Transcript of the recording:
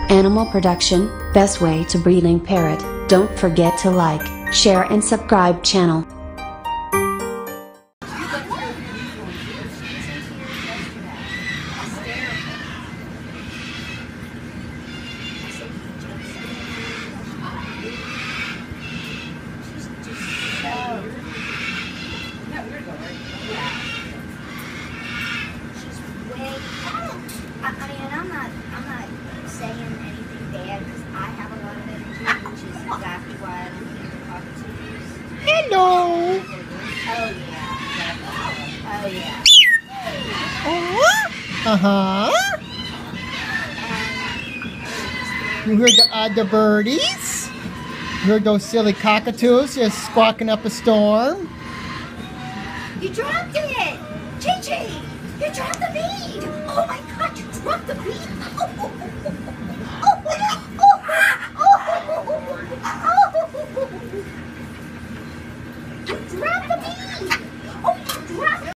Animal production, best way to breeding parrot. Don't forget to like, share and subscribe channel. I'm not saying anything bad because I have a lot of energy, which is exactly why I'm here to talk to you. Hello. Oh yeah. Uh-huh. You heard the other birdies? You heard those silly cockatoos just squawking up a storm? You dropped it! Chi-Chi! You dropped the bead! Oh my god, you dropped the bead! You dropped the bead!